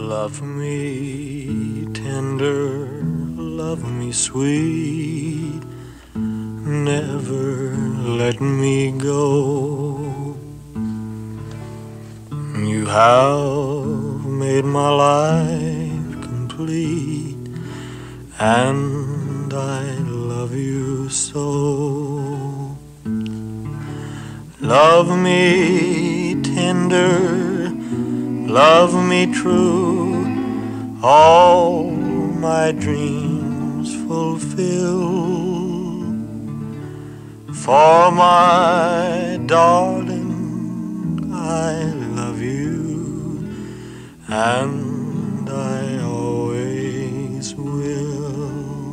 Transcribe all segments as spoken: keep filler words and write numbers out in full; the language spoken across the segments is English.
Love me tender, love me sweet, never let me go. You have made my life complete, and I love you so. Love me tender, love me true, all my dreams fulfill. For my darling, I love you, and I always will.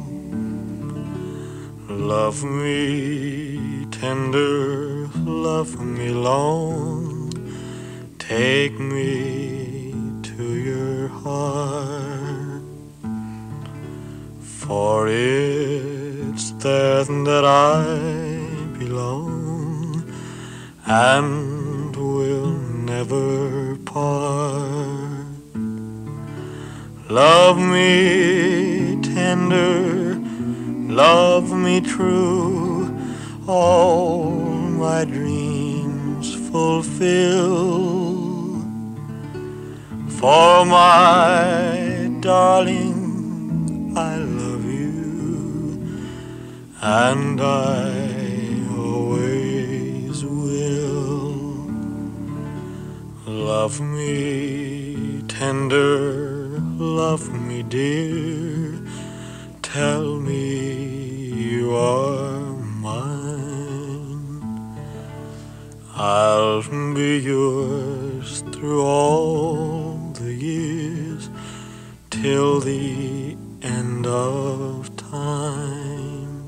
Love me tender, love me long, take me to your heart, for it's there that I belong and will never part. Love me tender, love me true, all my dreams fulfill. For my darling, I love you, and I always will. Love me tender, love me dear, tell me you are mine. I'll be yours through all the years, till the end of time.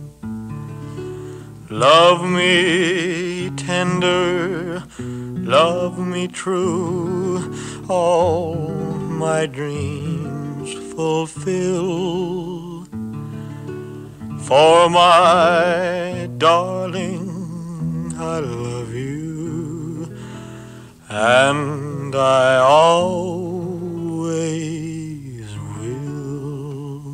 Love me tender, love me true, all my dreams fulfill. For my darling, I love you, and I always will.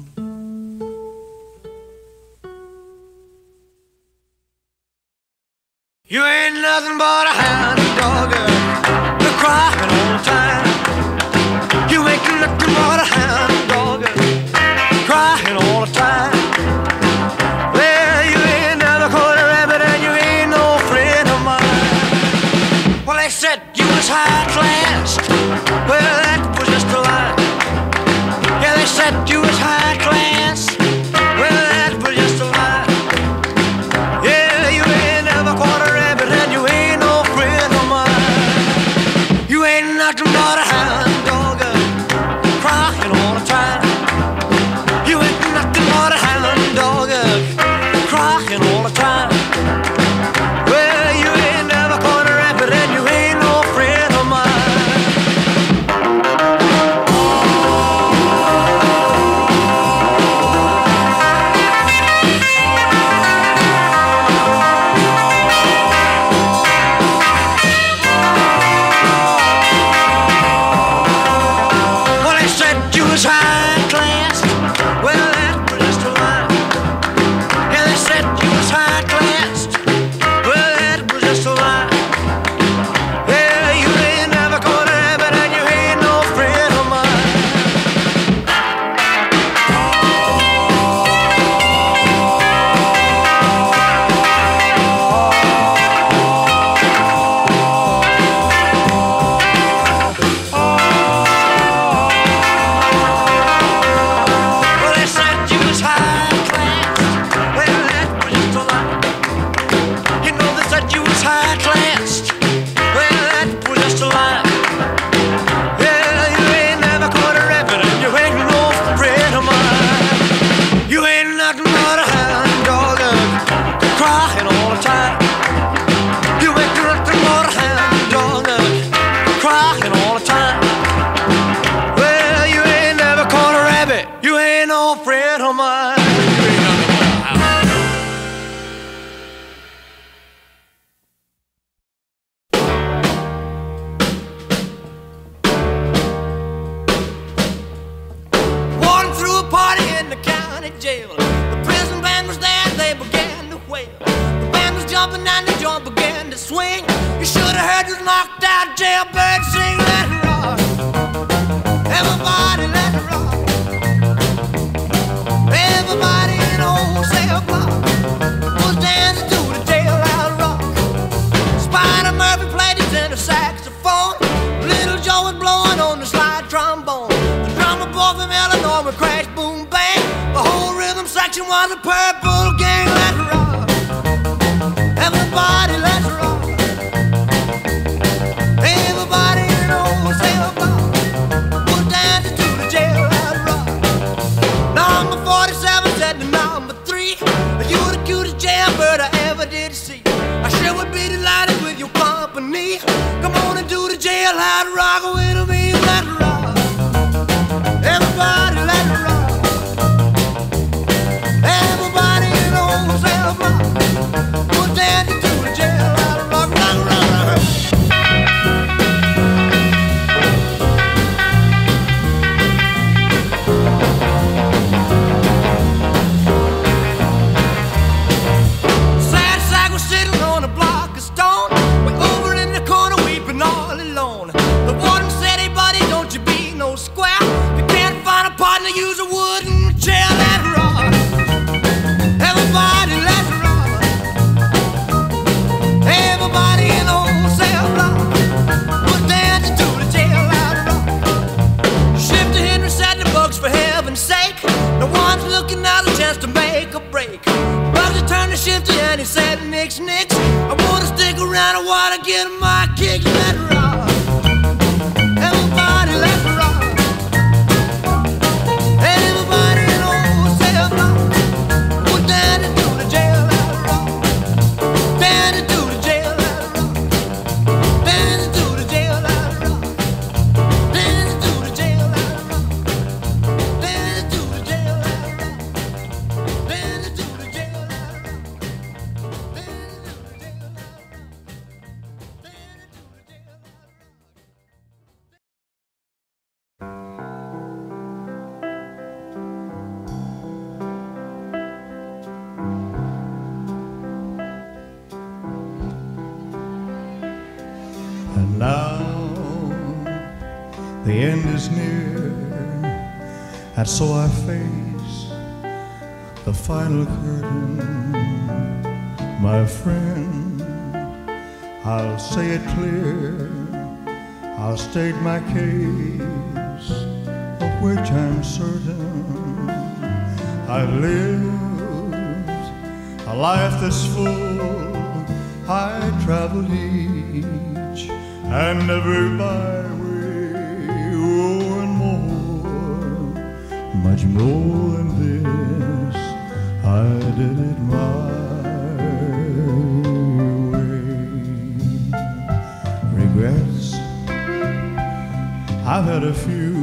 You ain't nothing but a hound dog, you're crying all the time. You ain't nothing but a hound dog, crying all the time. Well, you ain't never caught a rabbit, and you ain't no friend of mine. Well, they said you was high class, well, that was just a lie. Yeah, they said you was high class, well, that was just a lie. Yeah, you ain't never caught a rabbit, and you ain't no friend of mine. You ain't nothing but a hound dog, crying all the time. You ain't nothing but a hound dog, crying all the time. Well, you ain't never caught a rabbit, and you ain't no friend of mine. jumping and the joint began to swing. You should have heard this knocked out jailbird sing. Let it rock, everybody let it rock. Everybody in the wholesale block was dancing to the jailhouse rock. Spider Murphy played his tenor saxophone. Little Joe was blowing on the slide trombone. The drummer boy from Illinois would crash, boom, bang. The whole rhythm section was a purple gang. Let's rock, everybody let's rock. Everybody in the wholesale block was dancing to the jailhouse rock. Number forty-seven said to number three, you the cutest jailbird I ever did see. I sure would be delighted with your company. Come on and do the jailhouse rock with me. Let's rock, everybody let's rock. Everybody in the wholesale block was dancing to the jailhouse rock. Rock, rock, rock. Sad sack was sitting on a block of stone, way over in the corner weeping all alone. The warden said, hey buddy, don't you be no square. If you can't find a partner, use a wooden chair. Let's rock, everybody let's rock. Everybody in the wholesale block was dancing to the jailhouse rock. Shifter Henry said the books for heaven's sake. No one's looking out a chance to make a break. Bugsy turned to Shifter and he said, nix, nix, I wanna stick around, I wanna get my kicks. Let's rock, everybody let's rock. Everybody in the wholesale block was dancing to the jailhouse rock. Dancing to the jailhouse rock. Dancing to the jailhouse rock. Dancing to the jailhouse rock. Dancing to the jailhouse rock. Dancing to the jailhouse rock. Dancing to the jailhouse rock. And now the end is near, and so I face the final curtain. My friend, I'll say it clear, I'll state my case, of which I'm certain. I've lived a life that's full, I traveled each and every byway, oh, and more, much more than this, I did it my way. Regrets, I've had a few,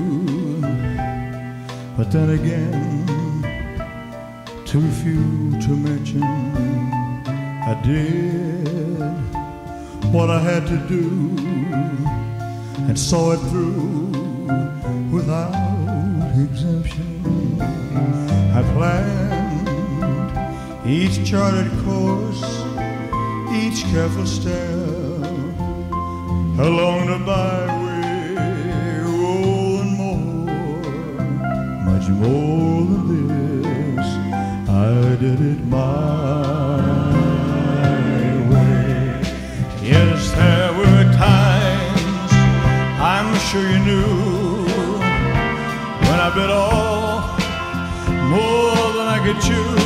but then again, too few to mention. I did what I had to do and saw it through without exemption. I planned each charted course, each careful step along the byway, oh, and more, much more than this, I did it my way. Yes, there were times, I'm sure you knew, when I bit off more than I could chew.